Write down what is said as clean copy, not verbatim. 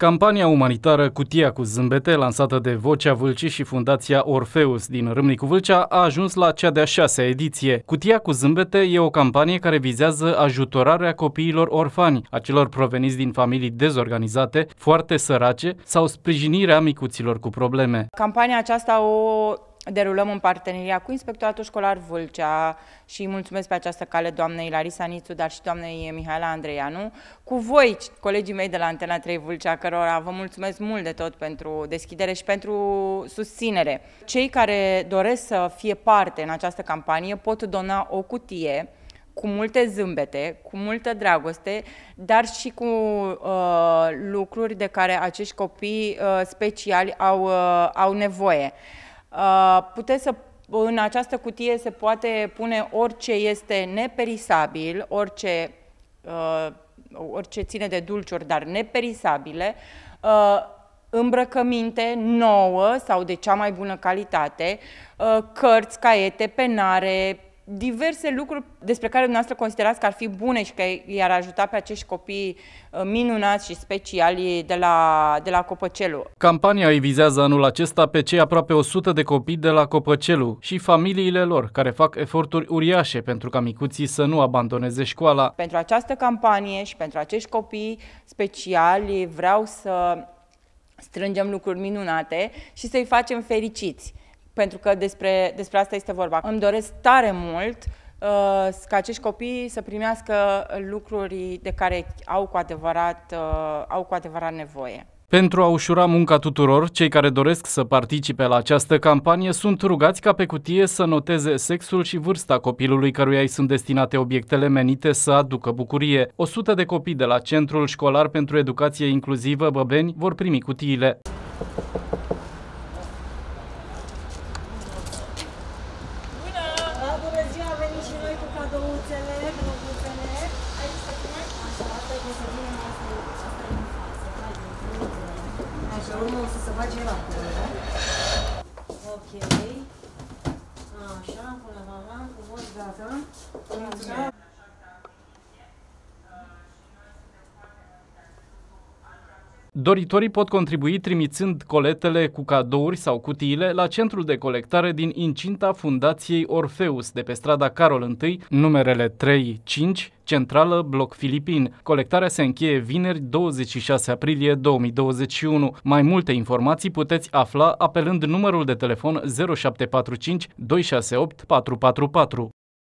Campania umanitară Cutia cu zâmbete, lansată de Vocea Vâlcii și Fundația Orpheus din Râmnicu Vâlcea, a ajuns la cea de-a 6-a ediție. Cutia cu zâmbete e o campanie care vizează ajutorarea copiilor orfani, acelor proveniți din familii dezorganizate, foarte sărace sau sprijinirea micuților cu probleme. Campania aceasta o derulăm în parteneria cu Inspectoratul Școlar Vâlcea și mulțumesc pe această cale doamnei Larisa Nițu, dar și doamnei Mihaela Andreianu, cu voi, colegii mei de la Antena 3 Vâlcea, cărora vă mulțumesc mult de tot pentru deschidere și pentru susținere. Cei care doresc să fie parte în această campanie pot dona o cutie cu multe zâmbete, cu multă dragoste, dar și cu lucruri de care acești copii speciali au nevoie. În această cutie se poate pune orice este neperisabil, orice ține de dulciuri, dar neperisabile, îmbrăcăminte nouă sau de cea mai bună calitate, cărți, caiete, penare, diverse lucruri despre care dumneavoastră considerați că ar fi bune și că i-ar ajuta pe acești copii minunați și speciali de la Copăcelu. Campania îi vizează anul acesta pe cei aproape 100 de copii de la Copăcelu și familiile lor, care fac eforturi uriașe pentru ca micuții să nu abandoneze școala. Pentru această campanie și pentru acești copii speciali vreau să strângem lucruri minunate și să-i facem fericiți. Pentru că despre asta este vorba. Îmi doresc tare mult ca acești copii să primească lucruri de care au cu adevărat nevoie. Pentru a ușura munca tuturor, cei care doresc să participe la această campanie sunt rugați ca pe cutie să noteze sexul și vârsta copilului căruia îi sunt destinate obiectele menite să aducă bucurie. 100 de copii de la Centrul Școlar pentru Educație Inclusivă Băbeni vor primi cutiile. Așa, urmă o să se bage la acolo. Ok. Așa, până la frumos, gata. Așa. Doritorii pot contribui trimițând coletele cu cadouri sau cutiile la centrul de colectare din incinta Fundației Orpheus de pe strada Carol I, numerele 3-5, Centrală, Bloc Filipin. Colectarea se încheie vineri 26 aprilie 2021. Mai multe informații puteți afla apelând numărul de telefon 0745 268 444.